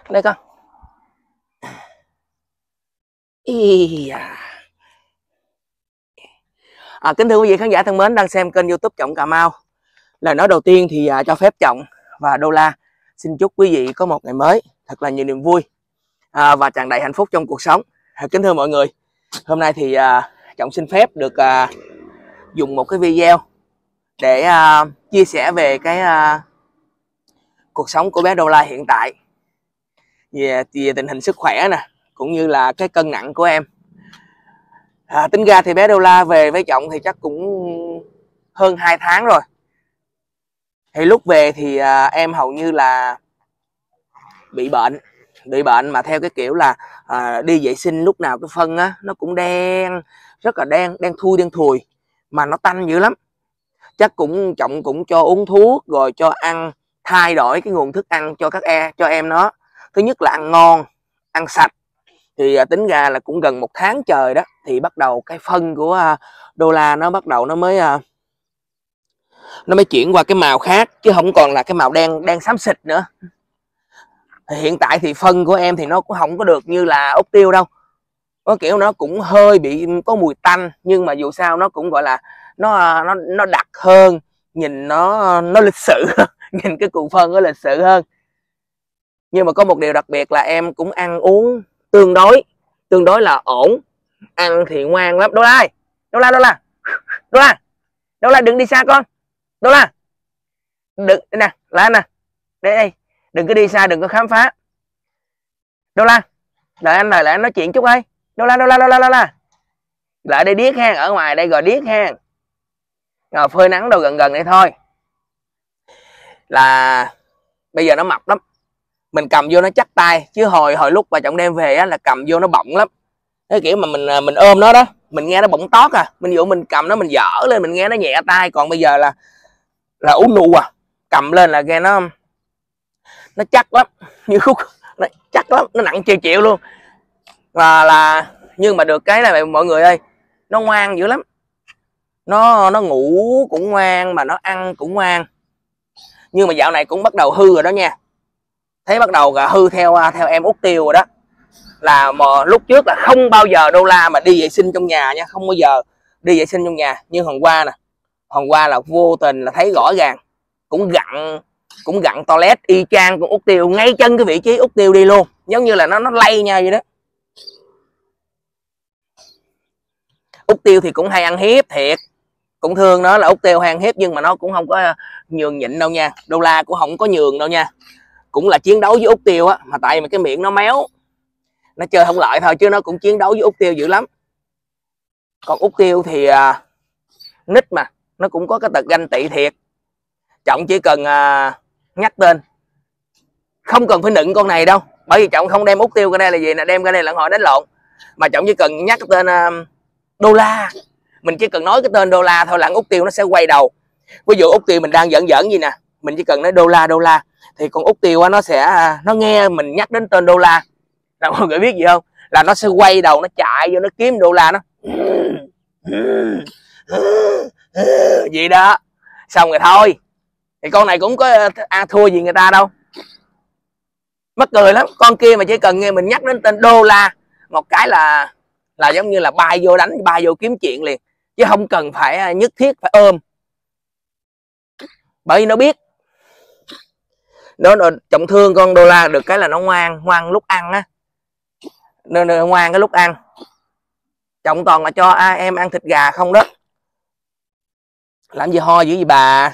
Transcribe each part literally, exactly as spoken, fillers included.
Đây con. Ý à. À, kính thưa quý vị khán giả thân mến đang xem kênh YouTube Trọng Cà Mau. Lời nói đầu tiên thì à, cho phép Trọng và Đô La xin chúc quý vị có một ngày mới thật là nhiều niềm vui à, và tràn đầy hạnh phúc trong cuộc sống. À, kính thưa mọi người, hôm nay thì à, Trọng xin phép được à, dùng một cái video để à, chia sẻ về cái à, cuộc sống của bé Đô La hiện tại, về, về tình hình sức khỏe nè, cũng như là cái cân nặng của em. À, tính ra thì bé Đô La về với Trọng thì chắc cũng hơn hai tháng rồi. Thì lúc về thì à, em hầu như là bị bệnh, bị bệnh mà theo cái kiểu là à, đi vệ sinh lúc nào cái phân á nó cũng đen, rất là đen, đen thui đen thùi mà nó tanh dữ lắm. Chắc cũng Trọng cũng cho uống thuốc rồi cho ăn, thay đổi cái nguồn thức ăn cho các em cho em nó. Thứ nhất là ăn ngon, ăn sạch. Thì à, tính ra là cũng gần một tháng trời đó thì bắt đầu cái phân của à, Đô La nó bắt đầu nó mới à, nó mới chuyển qua cái màu khác, chứ không còn là cái màu đen đen xám xịt nữa. Thì hiện tại thì phân của em thì nó cũng không có được như là ốc tiêu đâu, có kiểu nó cũng hơi bị có mùi tanh, nhưng mà dù sao nó cũng gọi là nó nó nó đặc hơn, nhìn nó nó lịch sự nhìn cái cuộn phân nó lịch sự hơn. Nhưng mà có một điều đặc biệt là em cũng ăn uống tương đối tương đối là ổn, ăn thì ngoan lắm. Đô La, Đô La, Đô La, Đô La, Đô La đừng đi xa con. Đô La, đừng nè, lại nè, đây đây, đừng có đi xa, đừng có khám phá. Đô La, đợi anh rồi, lại anh nói chuyện chút ơi. Đô La, Đô La, Đô La, Đô La, lại đây điếc ha, ở ngoài đây rồi điếc ha, rồi phơi nắng đâu gần gần đây thôi. Là bây giờ nó mập lắm, mình cầm vô nó chắc tay, chứ hồi hồi lúc mà Trọng đem về á là cầm vô nó bọng lắm. Cái kiểu mà mình mình ôm nó đó, mình nghe nó bọng tót à, mình dụ mình cầm nó mình dở lên mình nghe nó nhẹ tay, còn bây giờ là là ú nụ à, cầm lên là nghe nó nó chắc lắm, như khúc nó chắc lắm, nó nặng triệu triệu luôn. Và là nhưng mà được cái là mọi người ơi, nó ngoan dữ lắm, nó nó ngủ cũng ngoan mà nó ăn cũng ngoan. Nhưng mà dạo này cũng bắt đầu hư rồi đó nha, thấy bắt đầu hư theo theo em út tiêu rồi đó. Là mà lúc trước là không bao giờ Đô La mà đi vệ sinh trong nhà nha, không bao giờ đi vệ sinh trong nhà. Nhưng hôm qua nè, hôm qua là vô tình là thấy rõ ràng cũng gặn cũng gặn toilet y chang con út tiêu, ngay chân cái vị trí út tiêu đi luôn, giống như là nó nó lay nhau vậy đó. Út tiêu thì cũng hay ăn hiếp thiệt, cũng thương nó là út tiêu hay ăn hiếp, nhưng mà nó cũng không có nhường nhịn đâu nha. Đô La cũng không có nhường đâu nha, cũng là chiến đấu với út tiêu á, mà tại mà cái miệng nó méo, nó chơi không lợi thôi, chứ nó cũng chiến đấu với út tiêu dữ lắm. Còn út tiêu thì à, nít mà nó cũng có cái tật ganh tị thiệt. Trọng chỉ cần à, nhắc tên, không cần phải nựng con này đâu, bởi vì Trọng không đem út tiêu ra đây là gì nè, đem ra đây là hội đánh lộn. Mà Trọng chỉ cần nhắc cái tên à, Đô La, mình chỉ cần nói cái tên Đô La thôi là út tiêu nó sẽ quay đầu. Ví dụ út tiêu mình đang giỡn giỡn gì nè, mình chỉ cần nói Đô La, Đô La thì con út tiêu á, nó sẽ nó nghe mình nhắc đến tên Đô La là mọi người biết gì không, là nó sẽ quay đầu, nó chạy vô nó kiếm Đô La, nó gì đó, xong rồi thôi. Thì con này cũng có à, thua gì người ta đâu. Mắc cười lắm, con kia mà chỉ cần nghe mình nhắc đến tên Đô La một cái là là giống như là bay vô đánh, bay vô kiếm chuyện liền, chứ không cần phải nhất thiết phải ôm. Bởi vì nó biết nó, nó Trọng thương con Đô La được cái là nó ngoan, ngoan lúc ăn á, nó, nó ngoan cái lúc ăn. Trọng toàn là cho à, em ăn thịt gà không đó. Làm gì ho dữ gì bà,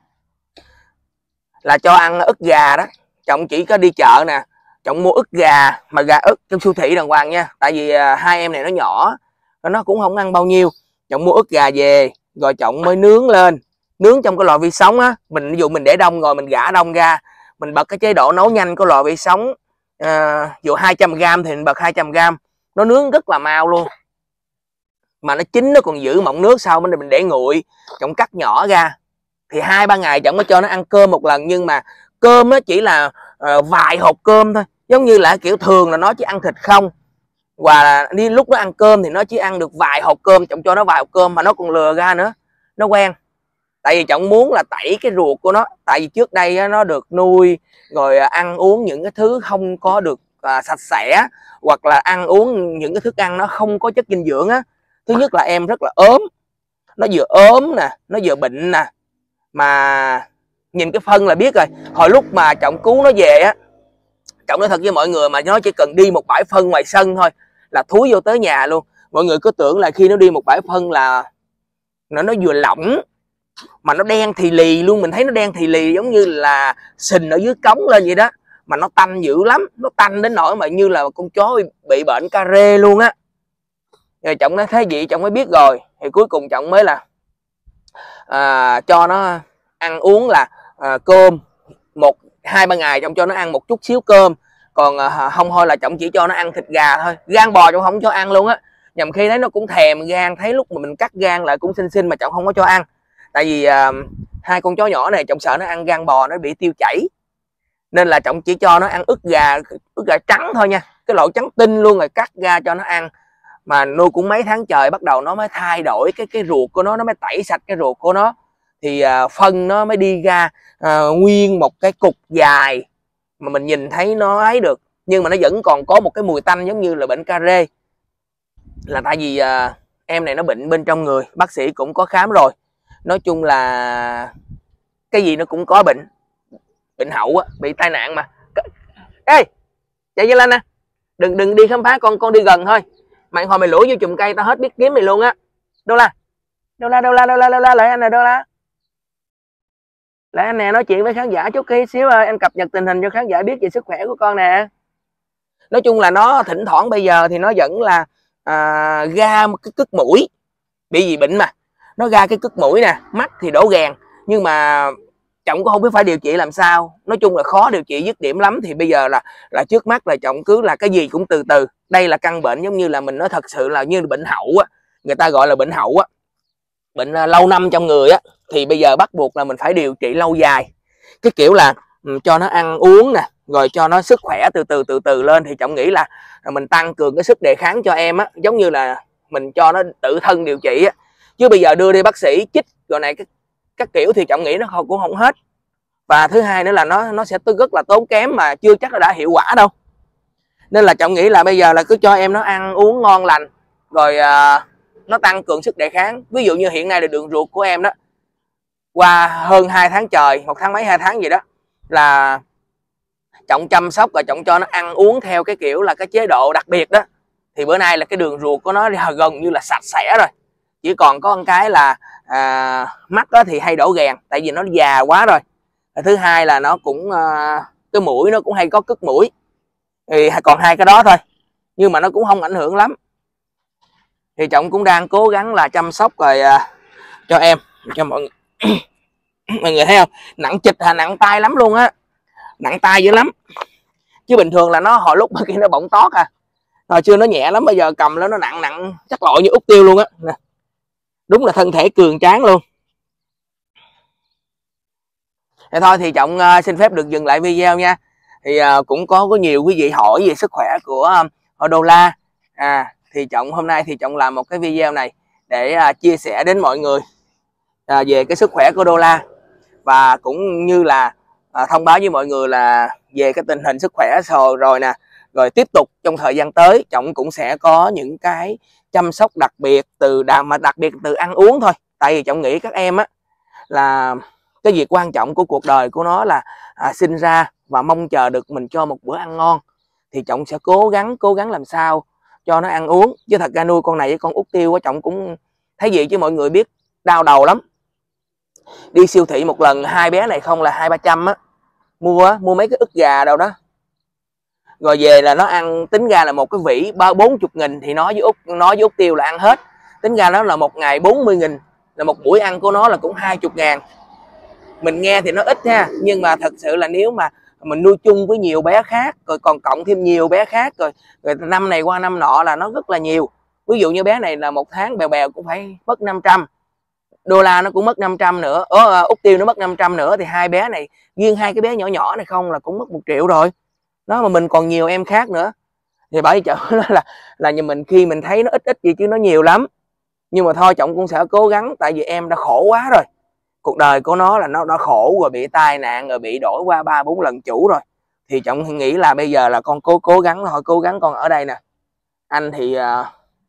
là cho ăn ức gà đó. Trọng chỉ có đi chợ nè, Trọng mua ức gà, mà gà ức trong siêu thị đàng hoàng nha, tại vì à, hai em này nó nhỏ, nó cũng không ăn bao nhiêu. Trọng mua ức gà về rồi Trọng mới nướng lên, nướng trong cái lò vi sóng á. Mình ví dụ mình để đông rồi mình gã đông ra, mình bật cái chế độ nấu nhanh của lò vi sóng, à, ví dụ hai trăm gam thì mình bật hai trăm gam, nó nướng rất là mau luôn, mà nó chín nó còn giữ mọng nước. Sau mình để nguội, Trọng cắt nhỏ ra thì hai ba ngày Trọng mới cho nó ăn cơm một lần. Nhưng mà cơm nó chỉ là uh, vài hộp cơm thôi, giống như là kiểu thường là nó chỉ ăn thịt không, và đi lúc nó ăn cơm thì nó chỉ ăn được vài hộp cơm. Trọng cho nó vài hộp cơm mà nó còn lừa ra nữa, nó quen. Tại vì trọng muốn là tẩy cái ruột của nó. Tại vì trước đây á, nó được nuôi rồi ăn uống những cái thứ không có được à, sạch sẽ, hoặc là ăn uống những cái thức ăn nó không có chất dinh dưỡng á. Thứ nhất là em rất là ốm, nó vừa ốm nè, nó vừa bệnh nè, mà nhìn cái phân là biết rồi. Hồi lúc mà Trọng cứu nó về á, Trọng nói thật với mọi người mà nó chỉ cần đi một bãi phân ngoài sân thôi là thúi vô tới nhà luôn. Mọi người cứ tưởng là khi nó đi một bãi phân là nó nó vừa lỏng mà nó đen thì lì luôn, mình thấy nó đen thì lì giống như là sình ở dưới cống lên vậy đó, mà nó tanh dữ lắm, nó tanh đến nỗi mà như là con chó bị, bị bệnh ca rê luôn á. Rồi Trọng nói thế vậy Trọng mới biết rồi, thì cuối cùng Trọng mới là à, cho nó ăn uống là à, cơm một hai ba ngày Trọng cho nó ăn một chút xíu cơm, còn à, không thôi là Trọng chỉ cho nó ăn thịt gà thôi, gan bò Trọng không cho ăn luôn á. Nhằm khi thấy nó cũng thèm gan, thấy lúc mà mình cắt gan lại cũng xinh xinh mà Trọng không có cho ăn. Tại vì à, hai con chó nhỏ này Trọng sợ nó ăn gan bò nó bị tiêu chảy, nên là Trọng chỉ cho nó ăn ức gà, ức gà trắng thôi nha, cái loại trắng tinh luôn, rồi cắt ra cho nó ăn. Mà nuôi cũng mấy tháng trời bắt đầu nó mới thay đổi cái cái ruột của nó, nó mới tẩy sạch cái ruột của nó, thì à, phân nó mới đi ra à, nguyên một cái cục dài mà mình nhìn thấy nó ấy được. Nhưng mà nó vẫn còn có một cái mùi tanh giống như là bệnh ca rê, là tại vì à, em này nó bệnh bên trong người, bác sĩ cũng có khám rồi. Nói chung là cái gì nó cũng có bệnh, bệnh hậu á, bị tai nạn mà. Ê, chạy vô lên nè, đừng đừng đi khám phá, con con đi gần thôi. Mày hồi mày lủi vô chùm cây tao hết biết kiếm mày luôn á. Đô la, đô la, đô la, đô la, đô la, lại anh nè, đô la. Lại anh nè, nói chuyện với khán giả chút tí xíu ơi, anh cập nhật tình hình cho khán giả biết về sức khỏe của con nè. Nói chung là nó thỉnh thoảng bây giờ thì nó vẫn là à, ra một cái cứt mũi, bị gì bệnh mà nó ra cái cứt mũi nè, mắt thì đổ gàn, nhưng mà Trọng cũng không biết phải điều trị làm sao. Nói chung là khó điều trị dứt điểm lắm. Thì bây giờ là là trước mắt là Trọng cứ là cái gì cũng từ từ. Đây là căn bệnh giống như là mình nói thật sự là như bệnh hậu á, người ta gọi là bệnh hậu á, bệnh lâu năm trong người á, thì bây giờ bắt buộc là mình phải điều trị lâu dài. Cái kiểu là um, cho nó ăn uống nè, rồi cho nó sức khỏe từ từ từ từ lên, thì Trọng nghĩ là mình tăng cường cái sức đề kháng cho em á, giống như là mình cho nó tự thân điều trị á. Chứ bây giờ đưa đi bác sĩ chích rồi này các, các kiểu thì Trọng nghĩ nó không cũng không hết. Và thứ hai nữa là nó nó sẽ rất là tốn kém mà chưa chắc là đã hiệu quả đâu. Nên là Trọng nghĩ là bây giờ là cứ cho em nó ăn uống ngon lành, rồi à, nó tăng cường sức đề kháng. Ví dụ như hiện nay là đường ruột của em đó, qua hơn hai tháng trời, một tháng mấy hai tháng gì đó, là Trọng chăm sóc và Trọng cho nó ăn uống theo cái kiểu là cái chế độ đặc biệt đó, thì bữa nay là cái đường ruột của nó gần như là sạch sẽ rồi. Chỉ còn có một cái là à, mắt đó thì hay đổ gàn, tại vì nó già quá rồi. Thứ hai là nó cũng à, cái mũi nó cũng hay có cứt mũi, thì còn hai cái đó thôi, nhưng mà nó cũng không ảnh hưởng lắm. Thì Trọng cũng đang cố gắng là chăm sóc rồi à, cho em, cho mọi người. Mọi người thấy không, nặng chịch hà, nặng tay lắm luôn á, nặng tay dữ lắm. Chứ bình thường là nó hồi lúc kia nó bỗng tót à, hồi xưa nó nhẹ lắm, bây giờ cầm lên nó nặng nặng chắc lội như út tiêu luôn á. Đúng là thân thể cường tráng luôn. Thì thôi thì Trọng uh, xin phép được dừng lại video nha. Thì uh, cũng có có nhiều quý vị hỏi về sức khỏe của uh, Đô La. À thì Trọng hôm nay thì Trọng làm một cái video này để uh, chia sẻ đến mọi người uh, về cái sức khỏe của Đô La, và cũng như là uh, thông báo với mọi người là về cái tình hình sức khỏe rồi rồi nè. Rồi tiếp tục trong thời gian tới Trọng cũng sẽ có những cái chăm sóc đặc biệt từ mà đặc biệt từ ăn uống thôi. Tại vì Trọng nghĩ các em á là cái việc quan trọng của cuộc đời của nó là à, sinh ra và mong chờ được mình cho một bữa ăn ngon, thì Trọng sẽ cố gắng cố gắng làm sao cho nó ăn uống. Chứ thật ra nuôi con này với con út tiêu á, Trọng cũng thấy gì chứ mọi người biết đau đầu lắm. Đi siêu thị một lần hai bé này không là hai ba trăm á, mua mua mấy cái ức gà đâu đó, rồi về là nó ăn, tính ra là một cái vỉ ba bốn chục nghìn, thì nói với út nói với út tiêu là ăn hết, tính ra nó là một ngày bốn mươi nghìn, là một buổi ăn của nó là cũng hai mươi ngàn. Mình nghe thì nó ít ha, nhưng mà thật sự là nếu mà mình nuôi chung với nhiều bé khác, rồi còn cộng thêm nhiều bé khác, rồi, rồi năm này qua năm nọ là nó rất là nhiều. Ví dụ như bé này là một tháng bèo bèo cũng phải mất năm trăm, Đô La nó cũng mất năm trăm nữa, Ồ, út tiêu nó mất năm trăm nữa, thì hai bé này, riêng hai cái bé nhỏ nhỏ này không là cũng mất một triệu rồi. Đó, mà mình còn nhiều em khác nữa. Thì bởi vậy nó là là như mình khi mình thấy nó ít ít gì chứ nó nhiều lắm. Nhưng mà thôi Trọng cũng sẽ cố gắng, tại vì em đã khổ quá rồi. cuộc đời của nó là nó nó khổ rồi, bị tai nạn rồi, bị đổi qua ba bốn lần chủ rồi, thì Trọng nghĩ là bây giờ là con cố cố gắng thôi, cố gắng con ở đây nè, anh thì uh,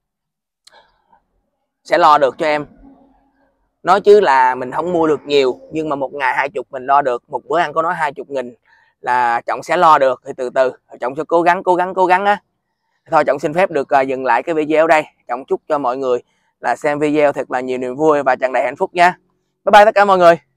sẽ lo được cho em. Nói chứ là mình không mua được nhiều, nhưng mà một ngày hai chục mình lo được, một bữa ăn có nói hai chục nghìn là Trọng sẽ lo được. Thì từ từ Trọng sẽ cố gắng cố gắng cố gắng á. Thôi Trọng xin phép được uh, dừng lại cái video đây. Trọng chúc cho mọi người là xem video thật là nhiều niềm vui và tràn đầy hạnh phúc nha. Bye bye tất cả mọi người.